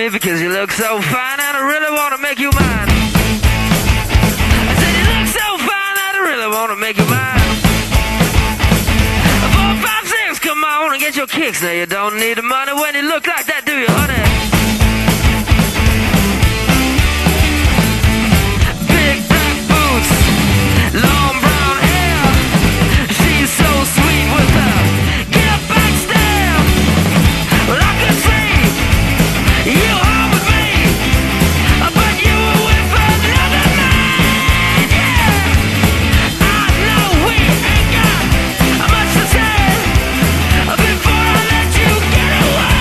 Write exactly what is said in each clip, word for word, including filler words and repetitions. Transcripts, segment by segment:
me because you look so fine and I really wanna make you mine. I said you look so fine and I really wanna make you mine. Four, five, six, come on and get your kicks. Now you don't need the money when you look like that, do you, honey? Big black boots, long brown hair. She's so sweet with her get back stare. Well, I could see you home with me, but you were with another man, yeah. I know we ain't got much to say before I let you get away,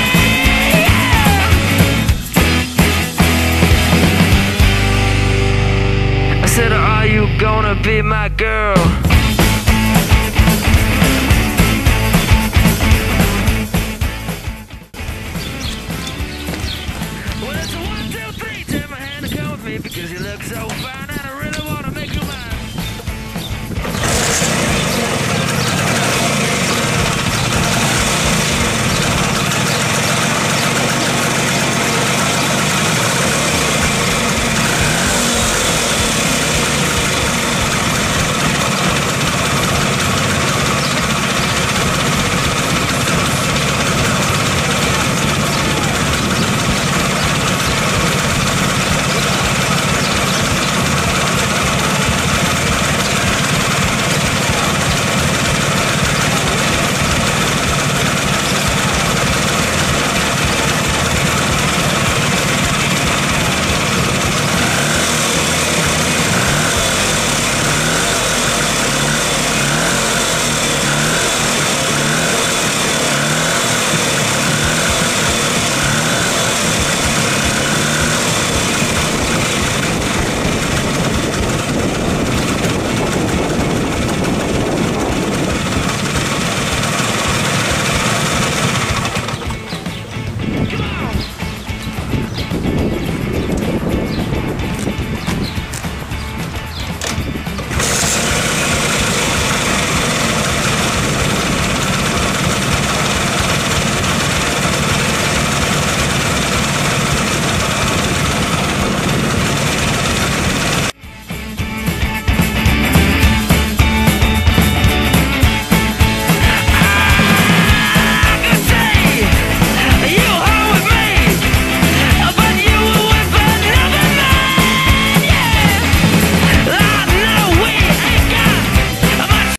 yeah. I said, are you gonna be my girl?